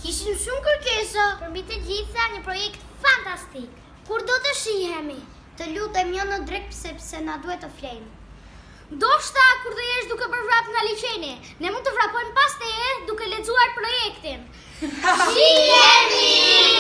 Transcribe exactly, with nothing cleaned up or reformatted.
Kishim shumë kërkesa. Përmbi të gjitha një projekt fantastik. Kur do të shihemi? Të lutem jo në drek sepse na duhet të flejmë. Ndoshta kur do jesh duke përvrap nga liçeni, ne mund të vrapojmë pas teje duke lexuar projektin. Shihemi!